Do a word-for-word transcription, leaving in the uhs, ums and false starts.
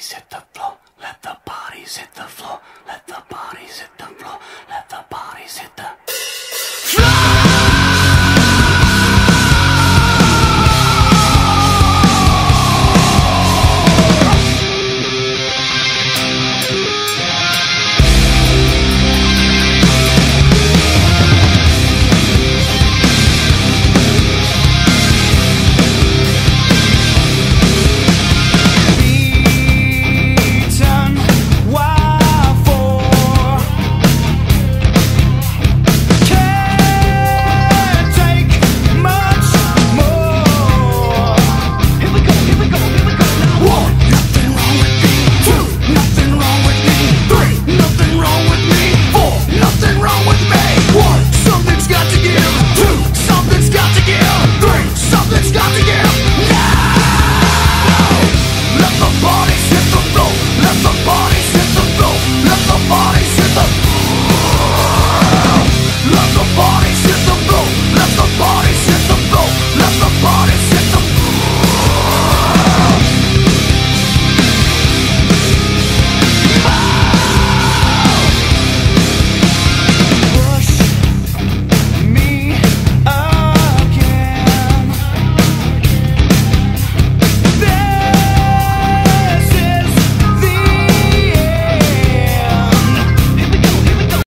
bodies hit the floor. Let the bodies hit the floor. Let the bodies hit the floor. Let the bodies hit the bodies hit the